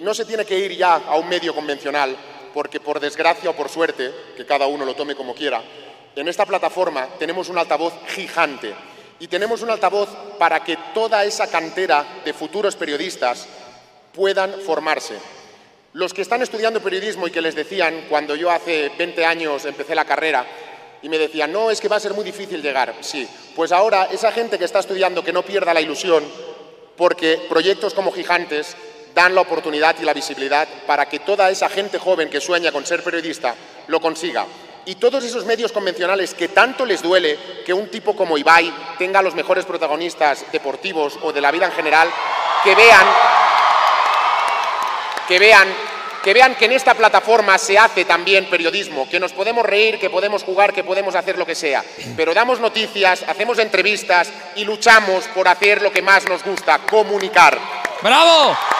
no se tiene que ir ya a un medio convencional, porque por desgracia o por suerte, que cada uno lo tome como quiera, en esta plataforma tenemos un altavoz gigante y tenemos un altavoz para que toda esa cantera de futuros periodistas puedan formarse. Los que están estudiando periodismo y que les decían, cuando yo hace 20 años empecé la carrera, y me decían, no, es que va a ser muy difícil llegar. Sí, pues ahora esa gente que está estudiando que no pierda la ilusión, porque proyectos como Gigantes dan la oportunidad y la visibilidad para que toda esa gente joven que sueña con ser periodista lo consiga. Y todos esos medios convencionales que tanto les duele que un tipo como Ibai tenga los mejores protagonistas deportivos o de la vida en general, que vean que en esta plataforma se hace también periodismo, que nos podemos reír, que podemos jugar, que podemos hacer lo que sea, pero damos noticias, hacemos entrevistas y luchamos por hacer lo que más nos gusta, comunicar. ¡Bravo!